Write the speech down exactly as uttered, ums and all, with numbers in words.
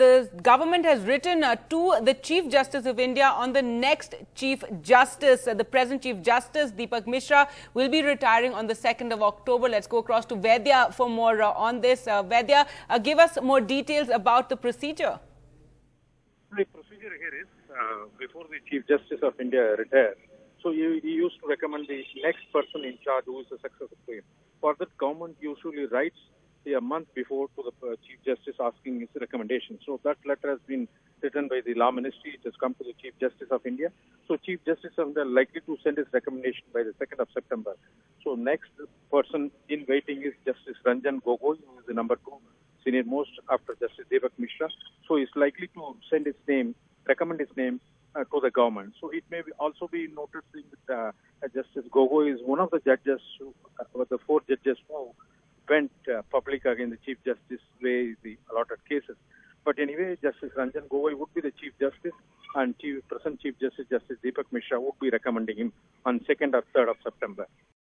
the government has written uh, to the Chief Justice of India on the next Chief Justice. Uh, the present Chief Justice, Dipak Misra, will be retiring on the second of October. Let's go across to Vaidya for more uh, on this. Uh, Vaidya, uh, give us more details about the procedure. The procedure here is, uh, before the Chief Justice of India retires, so he, he used to recommend the next person in charge who is the successor to him. For that, government usually writes a month before to the uh, Chief Justice asking his recommendation. So that letter has been written by the Law Ministry. It has come to the Chief Justice of India. So Chief Justice of India likely to send his recommendation by the second of September. So next person in waiting is Justice Ranjan Gogoi, who is the number two senior most after Justice Dipak Misra. So he's likely to send his name, recommend his name uh, to the government. So it may be also be noted that uh, Justice Gogoi is one of the judges, who, uh, the four judges who went uh, public against the Chief Justice way the allotted cases. But anyway, Justice Ranjan Gogoi would be the Chief Justice, and Chief, present Chief Justice, Justice Dipak Misra, would be recommending him on second or third of September.